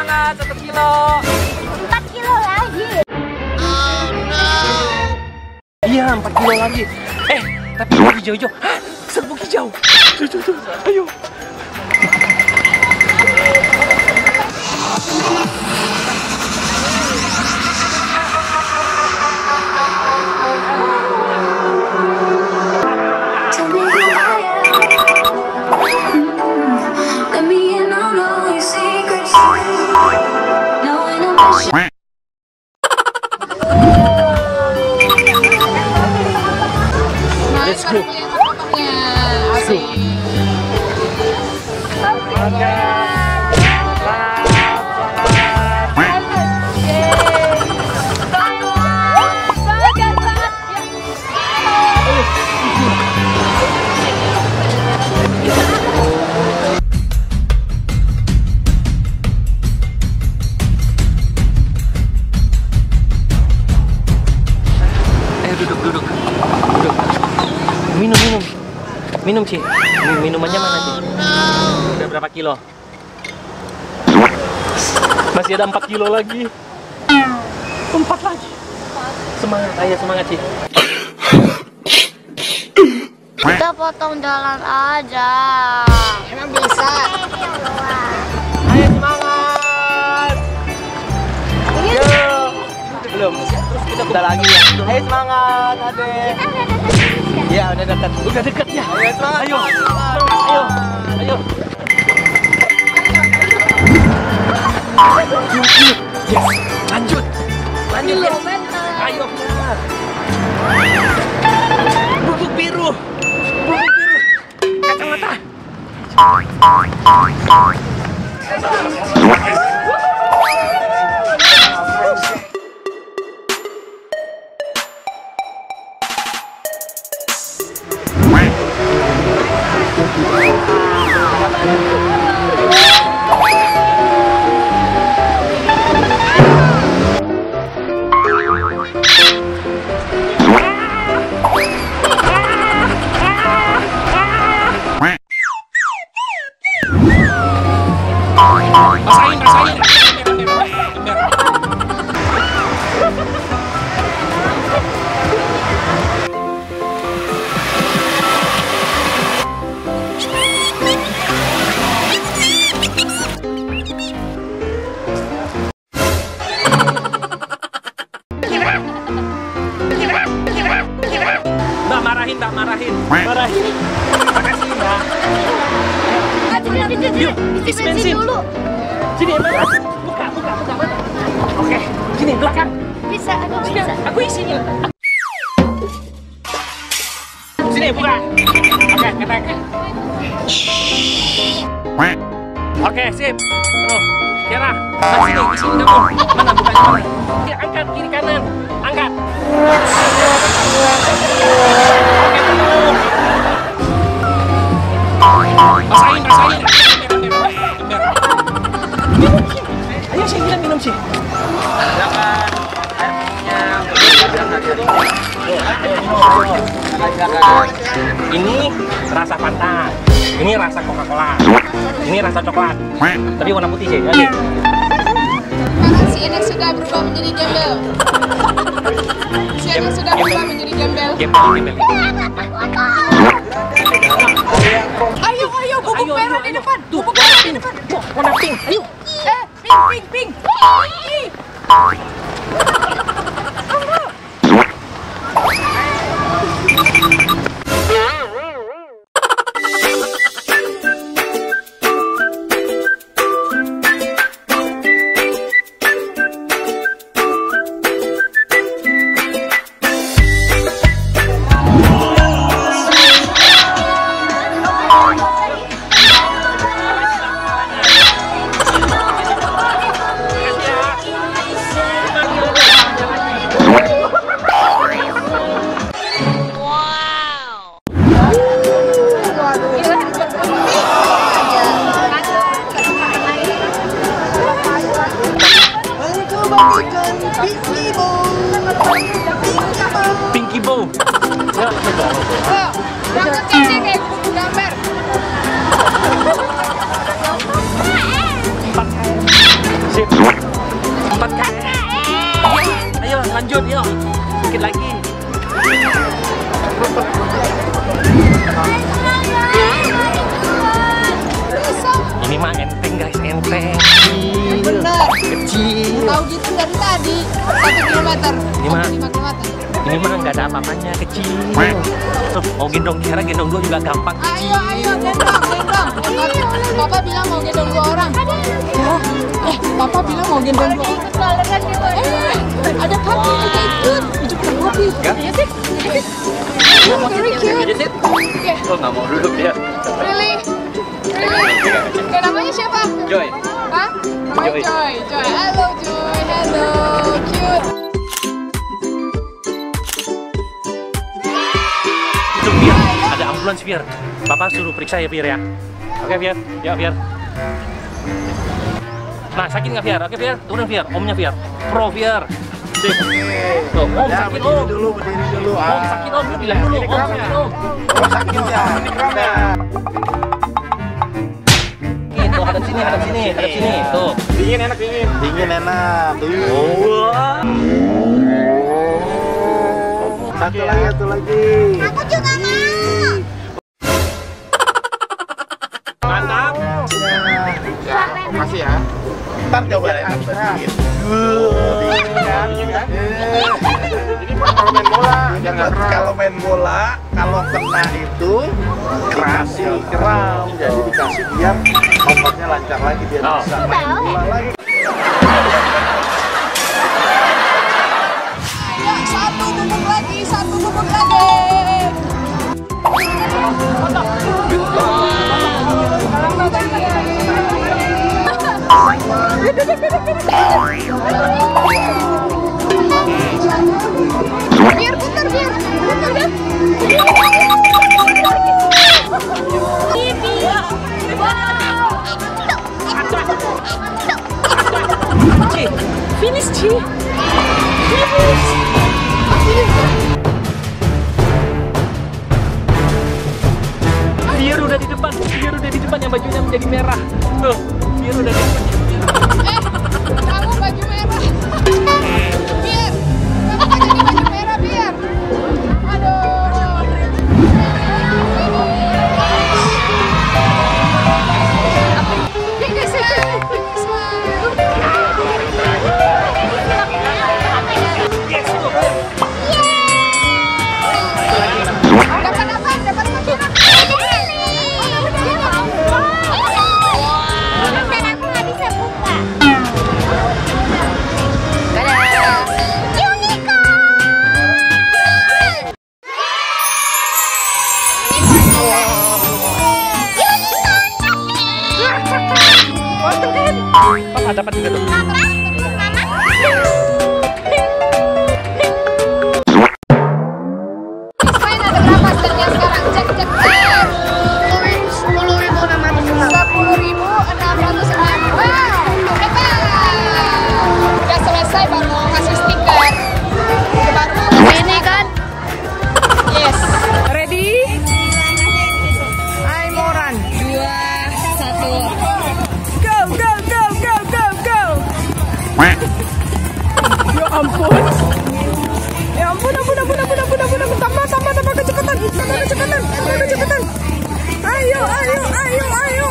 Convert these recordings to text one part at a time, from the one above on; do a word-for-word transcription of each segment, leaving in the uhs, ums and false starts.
semangat, satu kilo. empat kilo lagi. Oh no. Iya, empat kilo lagi. Eh, tapi bukit hijau-hijau. Hah, serbuk hijau. Tuh, tuh, tuh. Ayo. Let's go. Let's go. Duduk, duduk, duduk. Minum, minum, minum Ci. Minumannya mana Ci? Udah berapa kilo? Masih ada empat kilo lagi. Empat lagi. Semangat, ayo semangat Ci. Kita potong jalan aja. Emang bisa? Ayo semangat. Yo. Belum. Terus kita udah lagi ya. Ayo semangat, Adek. Ya, udah dekat. Udah dekat ya. Ayo semangat. Ayo. Ayo. Ayo. Yes. Lanjut. Lanjut ya. Ayo keluar. Bubuk biru. Bubuk biru. Kacamata. Rasain, rasain. Mbak marahin, Mbak marahin. Marahin. Makasih, Mbak. Yuk, isi bensin dulu. Sini, mana? Buka, buka, buka mana? Oke, sini belakang. Bisa, aduh Sini, bisa. aku isinya. Sini, buka. Oke, katakan. Oke, sip. Tuh, Kira. Nah, sini, sini kamu. Mana bukanya? Oke, angkat kiri kanan. Angkat. Oke, tuh. Rasain, rasain. Ayo sih, kita minum sih. Silakan. Ini rasa Fanta. Ini rasa Coca-Cola. Ini rasa coklat. Tadi warna putih sih. Oke. Karena si Enek sudah berubah menjadi gembel. Si Enek sudah berubah menjadi gembel. Gembel, gembel. Ayo, ayo, bubuk merah di depan. Tuh, Bubuk warna merah di pink. depan. Warna pink. Ayo. Eh, pink, pink, pink. Pinky Bow. Ya, Oh, rambutnya ini kayak buku gambar. sip. jauh gitu dari tadi. Satu kilometer. Ini mah. Lima kilometer. Ini mah nggak ada apa-apanya, kecil. Tuh, mau gendong Kiara, gendong dua juga gampang. Ayo, ayo, gendong, gendong. Eh, Papa bilang mau gendong dua orang. Oh, eh, Papa bilang mau gendong dua orang. Eh, ada papi juga ikut. Ikut ke papi. Iya sih. Very cute. Oke. Oh, nggak mau dulu dia. Really? Really? Oke, namanya siapa? Joy. Hah? Namanya Joy. Joy. Joy. Halo, Joy. Halo. Cute. Itu Fir, ada ambulans Fir. Bapak suruh periksa ya Fir ya. Oke Fir, ya Fir. Nah sakit nggak Fir? Oke Fir, turun Fir, omnya Fir. Pro Fir. Sip. Tuh, om Ya, sakit berdiri om. dulu, berdiri dulu. Om sakit om, lu bilang dulu. Om sakit om. Oh, sakit ya. Ini kramnya. Tuh, hadap sini, hadap sini, hadap sini. Tuh. Dingin enak, dingin. Dingin enak. Tuh. Oh. Satu lagi, satu lagi. Aku juga mau. Mantap. Ya, makasih ya. Ntar coba ya. Dingin kan? Dingin kan? Jadi kalau main bola, jangan kalau main bola, kalau kena itu kasih kram. Jadi dikasih biar ombaknya lancar lagi, biar Oh. bisa main bola lagi. Ayo, satu bubuk lagi, satu bubuk lagi. Biar putar, biar putar deh. Ci, finish Ci. Finish. Fir udah di depan, Fir udah di depan yang bajunya menjadi merah. Tuh, Fir udah di depan. Eh, kamu baju merah. Biar, kamu jadi baju merah biar. Aduh. Finish, finish. Yes, tuh. Dapat apa? Dapat apa? Dan aku nggak bisa buka. Papa dapat juga tuh. Main ada berapa setnya sekarang? Cek, cek, cek. Sepuluh ribu enam ratus enam. sepuluh ribu enam ratus enam. Wow, hebat. Udah selesai baru mau kasih stiker. Baru mau kasih Ini kan yes. Ready? I'm Moran. Dua, satu. Go, go, go, go, go, go. Ya ampun. Ya ampun, ampun, ampun, ampun, ampun, ampun, ampun. Tambah, tambah, tambah kecepatan, tambah kecepatan, tambah kecepatan. Ayo, ayo, ayo, ayo.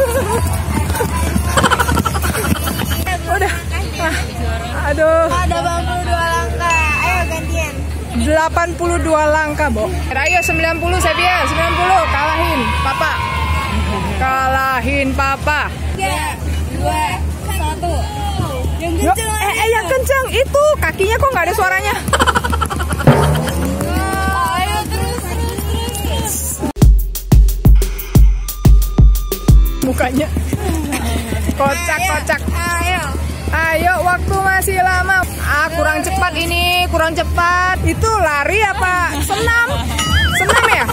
Udah. Ah, aduh. ada delapan puluh dua langkah. Ayo gantian. delapan puluh dua langkah, Bo. Ayo sembilan puluh, Sevia. sembilan puluh. Kalahin, Papa. Kalahin, Papa. Tiga, dua, satu. Yang Yo, eh, eh, yang kencang. Itu, kakinya kok nggak ada suaranya. Ayo terus, terus, terus. Mukanya. Kocak, kocak. Ayo. Ayo, waktu masih lama. Ah, kurang cepat ini, kurang cepat. Itu lari apa? Senam? Senam ya?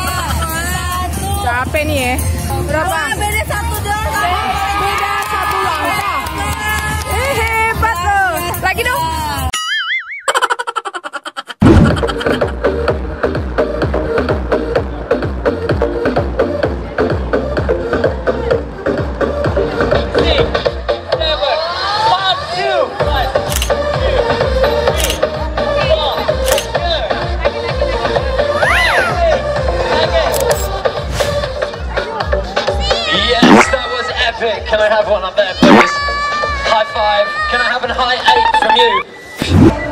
Capek nih ya. Berapa? Beda satu doang. Beda satu langkah. Eh, hebat loh. Lagi dong. Yes, that was epic. Can I have one up there, please? High five. Can Can I have a high eight from you?